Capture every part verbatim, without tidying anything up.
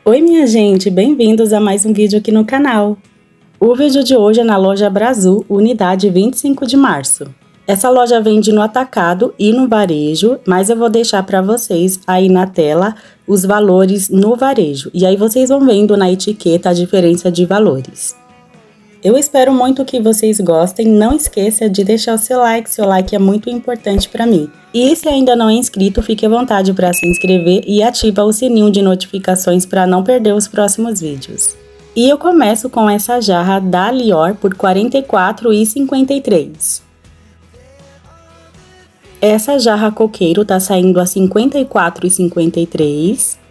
Oi minha gente, bem-vindos a mais um vídeo aqui no canal. O vídeo de hoje é na loja Brasil, unidade vinte e cinco de março. Essa loja vende no atacado e no varejo, mas eu vou deixar para vocês aí na tela os valores no varejo. E aí vocês vão vendo na etiqueta a diferença de valores. Eu espero muito que vocês gostem, não esqueça de deixar o seu like, seu like é muito importante para mim. E se ainda não é inscrito, fique à vontade para se inscrever e ativa o sininho de notificações para não perder os próximos vídeos. E eu começo com essa jarra da Lior por quarenta e quatro reais e cinquenta e três centavos. Essa jarra coqueiro tá saindo a cinquenta e quatro reais e cinquenta e três centavos.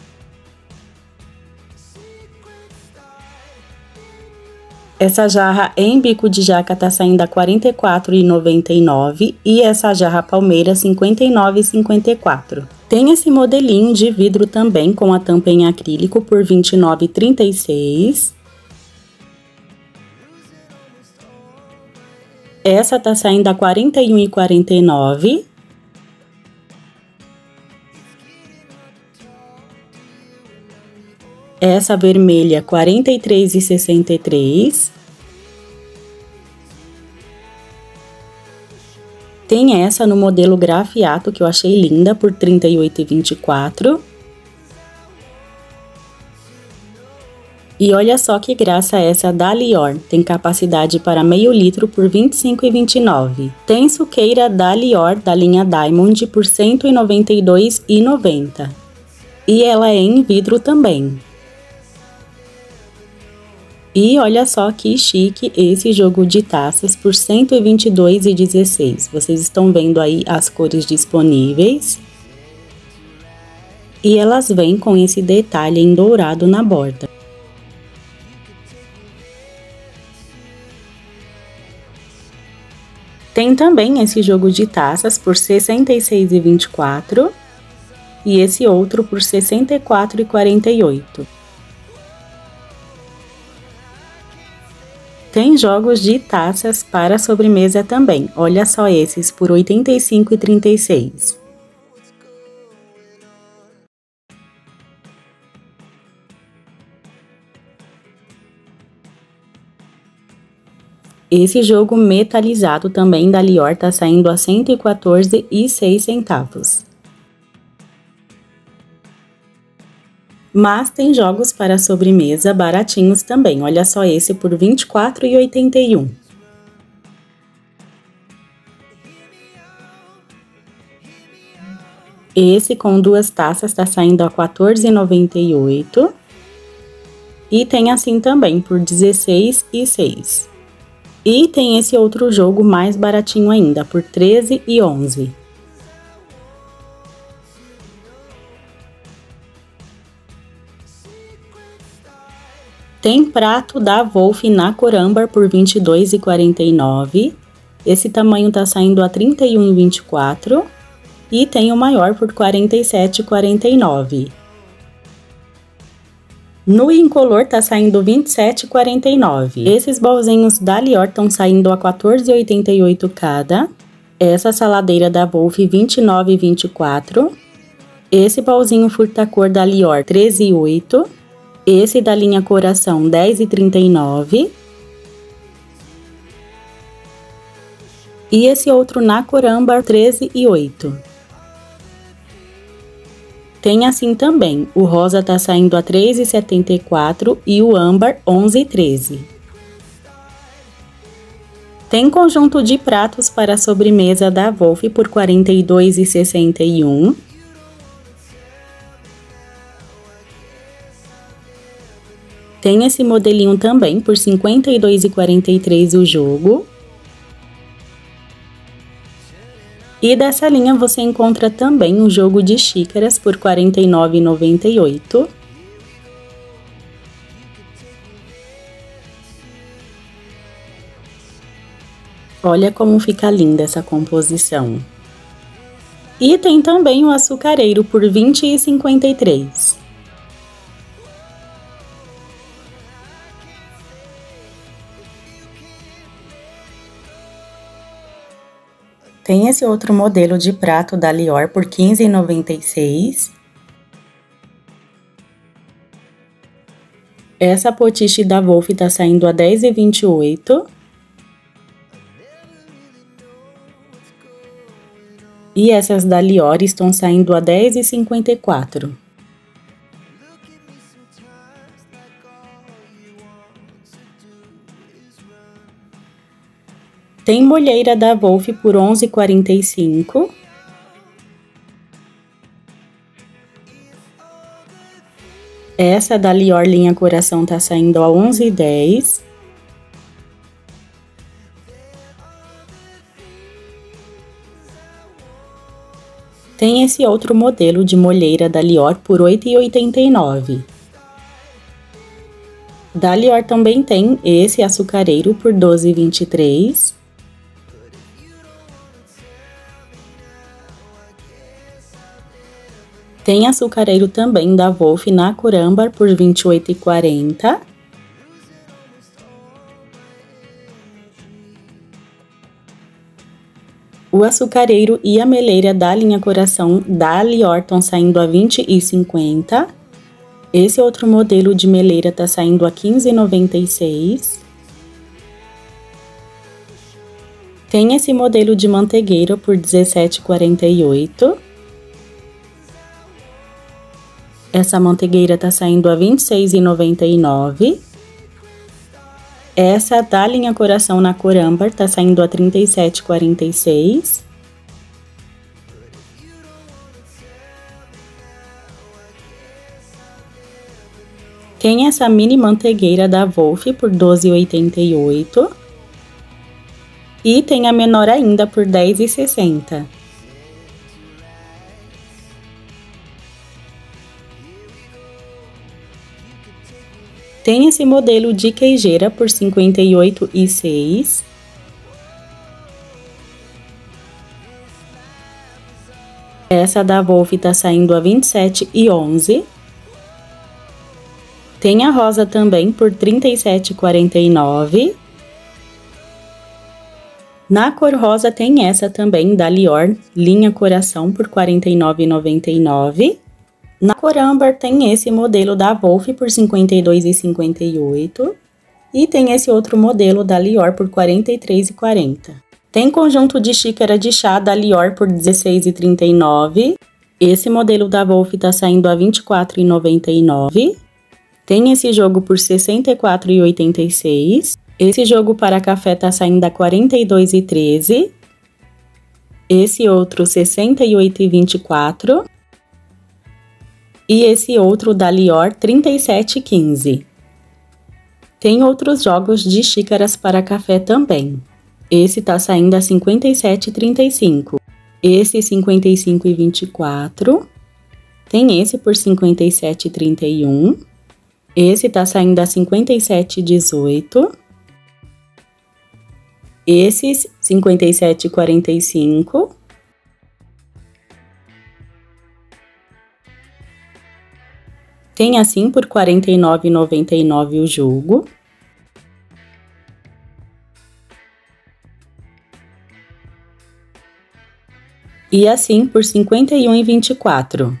Essa jarra em bico de jaca tá saindo a quarenta e quatro reais e noventa e nove centavos e essa jarra palmeira cinquenta e nove reais e cinquenta e quatro centavos. Tem esse modelinho de vidro também com a tampa em acrílico por vinte e nove reais e trinta e seis centavos. Essa tá saindo a quarenta e um reais e quarenta e nove centavos. Essa vermelha, quarenta e três reais e sessenta e três centavos. Tem essa no modelo grafiato, que eu achei linda, por trinta e oito reais e vinte e quatro centavos. E olha só que graça essa da Lior, tem capacidade para meio litro por vinte e cinco reais e vinte e nove centavos. Tem suqueira da Lior, da linha Diamond, por cento e noventa e dois reais e noventa centavos. E ela é em vidro também. E olha só que chique esse jogo de taças por cento e vinte e dois reais e dezesseis centavos. Vocês estão vendo aí as cores disponíveis. E elas vêm com esse detalhe em dourado na borda. Tem também esse jogo de taças por sessenta e seis reais e vinte e quatro centavos. E esse outro por sessenta e quatro reais e quarenta e oito centavos. Tem jogos de taças para sobremesa também. Olha só esses por oitenta e cinco reais e trinta e seis centavos. Esse jogo metalizado também da Lior tá saindo a cento e quatorze reais e seis centavos. Mas tem jogos para sobremesa baratinhos também. Olha só esse por vinte e quatro reais e oitenta e um centavos. Esse com duas taças tá saindo a quatorze reais e noventa e oito centavos. E tem assim também por dezesseis reais e seis centavos. E tem esse outro jogo mais baratinho ainda, por treze reais e onze centavos. Tem prato da Wolf na cor âmbar por vinte e dois reais e quarenta e nove centavos. Esse tamanho tá saindo a trinta e um reais e vinte e quatro centavos. E tem o maior por quarenta e sete reais e quarenta e nove centavos. No incolor tá saindo vinte e sete reais e quarenta e nove centavos. Esses bolzinhos da Lior estão saindo a quatorze reais e oitenta e oito centavos cada. Essa saladeira da Wolf vinte e nove reais e vinte e quatro centavos. Esse bolzinho furta-cor da Lior treze reais e oito centavos. Esse da linha Coração dez reais e trinta e nove centavos. E esse outro na cor âmbar treze reais e oito centavos. Tem assim também, o rosa tá saindo a três reais e setenta e quatro centavos e o âmbar onze reais e treze centavos. Tem conjunto de pratos para sobremesa da Wolf por quarenta e dois reais e sessenta e um centavos. Tem esse modelinho também por cinquenta e dois reais e quarenta e três centavos o jogo. E dessa linha você encontra também o jogo de xícaras por quarenta e nove reais e noventa e oito centavos. Olha como fica linda essa composição. E tem também o açucareiro por vinte reais e cinquenta e três centavos. Tem esse outro modelo de prato da Lior por quinze reais e noventa e seis centavos. Essa potiche da Wolf tá saindo a dez e vinte e oito. E essas da Lior estão saindo a dez e cinquenta e quatro. Tem molheira da Wolf por onze e quarenta e cinco. Essa da Lior linha coração tá saindo a onze e dez. Tem esse outro modelo de molheira da Lior por oito e oitenta e nove. Da Lior também tem esse açucareiro por doze e vinte e três. Tem açucareiro também da Wolf na cor âmbar por vinte e oito e quarenta. O açucareiro e a meleira da linha coração da Lior estão saindo a vinte e cinquenta. Esse outro modelo de meleira tá saindo a quinze e noventa e seis. Tem esse modelo de mantegueira por dezessete e quarenta e oito. Essa mantegueira tá saindo a vinte e seis e noventa e nove. Essa da linha coração na cor âmbar tá saindo a trinta e sete e quarenta e seis. Tem essa mini mantegueira da Wolf por doze e oitenta e oito. E tem a menor ainda por dez e sessenta. Tem esse modelo de queijeira por cinquenta e oito e seis. Essa da Wolf tá saindo a vinte e sete e onze. Tem a rosa também por trinta e sete e quarenta e nove. Na cor rosa tem essa também da Lior, linha coração por quarenta e nove e noventa e nove. Na cor âmbar tem esse modelo da Wolf por cinquenta e dois e cinquenta e oito. E tem esse outro modelo da Lior por quarenta e três e quarenta. Tem conjunto de xícara de chá da Lior por dezesseis e trinta e nove. Esse modelo da Wolf tá saindo a vinte e quatro e noventa e nove. Tem esse jogo por sessenta e quatro e oitenta e seis. Esse jogo para café tá saindo a quarenta e dois e treze. Esse outro sessenta e oito e vinte e quatro. E esse outro da Lior trinta e sete e quinze. Tem outros jogos de xícaras para café também. Esse tá saindo a cinquenta e sete e trinta e cinco. Esse cinquenta e cinco e vinte e quatro. Tem esse por cinquenta e sete e trinta e um. Esse tá saindo a cinquenta e sete e dezoito. Esses cinquenta e sete e quarenta e cinco. Tem assim por quarenta e nove e noventa e nove o jogo. E assim por cinquenta e um e vinte e quatro.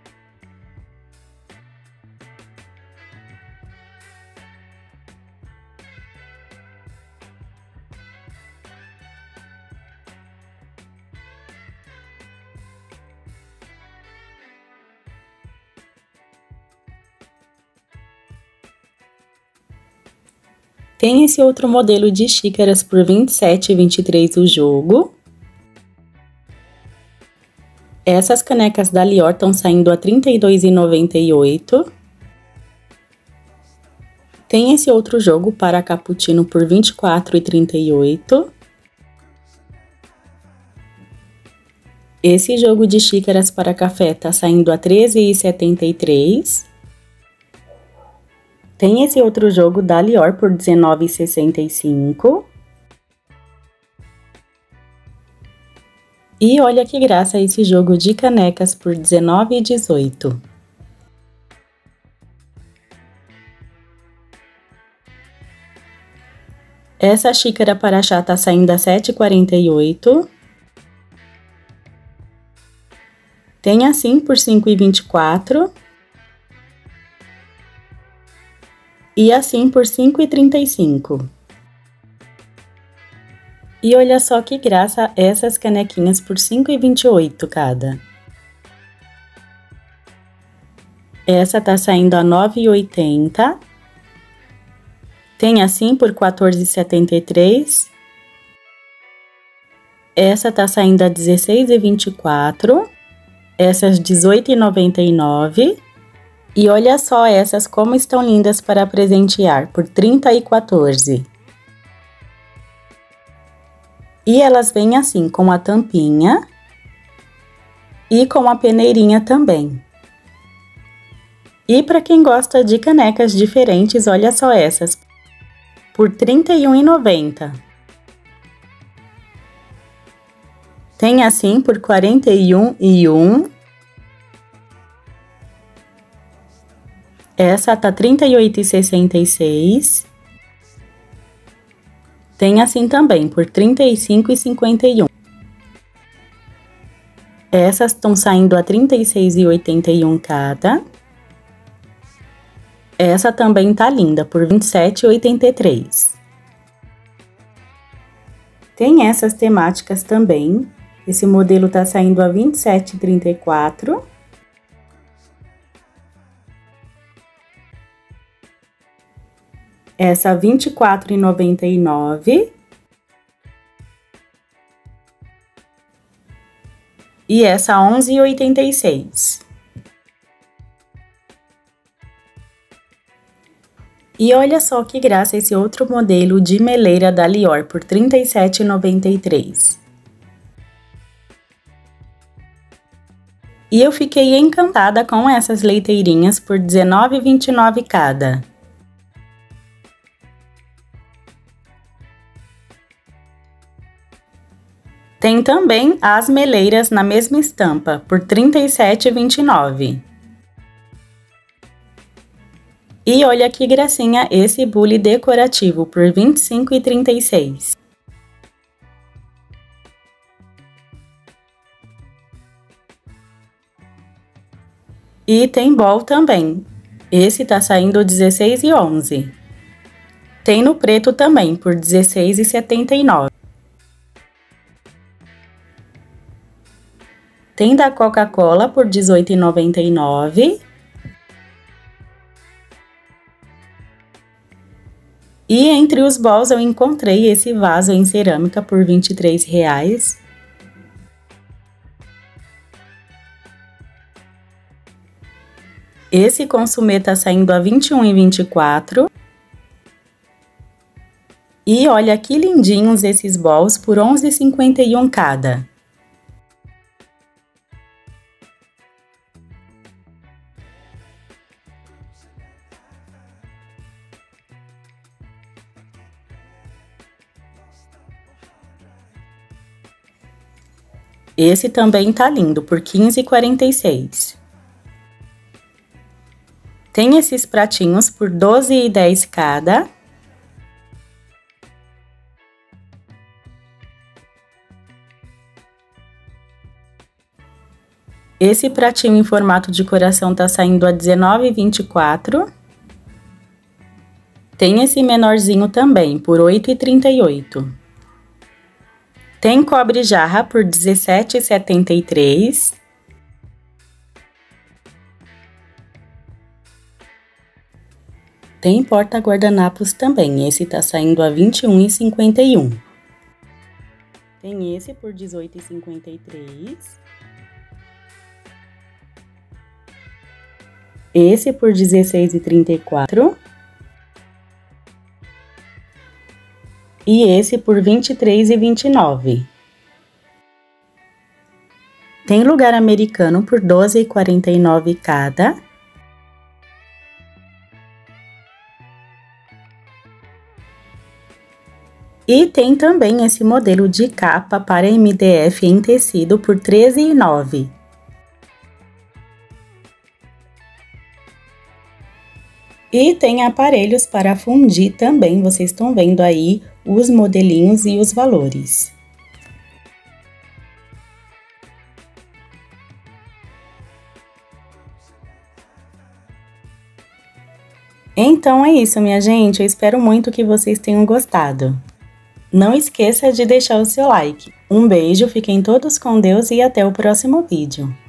Tem esse outro modelo de xícaras por vinte e sete e vinte e três o jogo. Essas canecas da Lior estão saindo a trinta e dois e noventa e oito. Tem esse outro jogo para cappuccino por vinte e quatro e trinta e oito. Esse jogo de xícaras para café tá saindo a treze e setenta e três. Tem esse outro jogo da Lior por dezenove e sessenta e cinco. E olha que graça esse jogo de canecas por dezenove e dezoito. Essa xícara para chá tá saindo a sete e quarenta e oito. Tem assim por cinco e vinte e quatro. E assim por cinco reais e trinta e cinco centavos. E olha só que graça essas canequinhas por cinco reais e vinte e oito centavos cada. Essa tá saindo a nove reais e oitenta centavos. Tem assim por quatorze reais e setenta e três centavos. Essa tá saindo a dezesseis reais e vinte e quatro centavos. Essas dezoito reais e noventa e nove centavos. E olha só essas como estão lindas para presentear, por trinta reais e quatorze centavos. E elas vêm assim, com a tampinha e com a peneirinha também. E para quem gosta de canecas diferentes, olha só essas, por trinta e um reais e noventa centavos. Tem assim por quarenta e um reais e um centavo. Essa tá trinta e oito reais e sessenta e seis centavos. Tem assim também por trinta e cinco reais e cinquenta e um centavos. Essas estão saindo a trinta e seis reais e oitenta e um centavos cada. Essa também tá linda, por vinte e sete reais e oitenta e três centavos. Tem essas temáticas também. Esse modelo tá saindo a vinte e sete reais e trinta e quatro centavos. Essa vinte e quatro reais e noventa e nove centavos. E essa onze reais e oitenta e seis centavos. E olha só que graça esse outro modelo de meleira da Lior por trinta e sete reais e noventa e três centavos. E eu fiquei encantada com essas leiteirinhas por dezenove reais e vinte e nove centavos cada. Tem também as meleiras na mesma estampa, por trinta e sete reais e vinte e nove centavos. E olha que gracinha esse bule decorativo, por vinte e cinco reais e trinta e seis centavos. E tem bol também. Esse tá saindo dezesseis reais e onze centavos. Tem no preto também, por dezesseis reais e setenta e nove centavos. Tem da Coca-Cola por dezoito reais e noventa e nove centavos. E entre os bols eu encontrei esse vaso em cerâmica por vinte e três reais. Esse consumê tá saindo a vinte e um reais e vinte e quatro centavos. E olha que lindinhos esses bols por onze reais e cinquenta e um centavos cada. Esse também tá lindo, por quinze reais e quarenta e seis centavos. Tem esses pratinhos por doze reais e dez centavos cada. Esse pratinho em formato de coração tá saindo a dezenove reais e vinte e quatro centavos. Tem esse menorzinho também, por oito reais e trinta e oito centavos. Tem cobre jarra por dezessete reais e setenta e três centavos. Tem porta guardanapos também, esse tá saindo a vinte e um reais e cinquenta e um centavos. Tem esse por dezoito reais e cinquenta e três centavos. Esse por dezesseis reais e trinta e quatro centavos. E esse por vinte e três reais e vinte e nove centavos. Tem lugar americano por doze reais e quarenta e nove centavos cada. E tem também esse modelo de capa para M D F em tecido por treze reais e nove centavos. E tem aparelhos para fundir também, vocês estão vendo aí os modelinhos e os valores. Então é isso, minha gente, eu espero muito que vocês tenham gostado. Não esqueça de deixar o seu like. Um beijo, fiquem todos com Deus e até o próximo vídeo.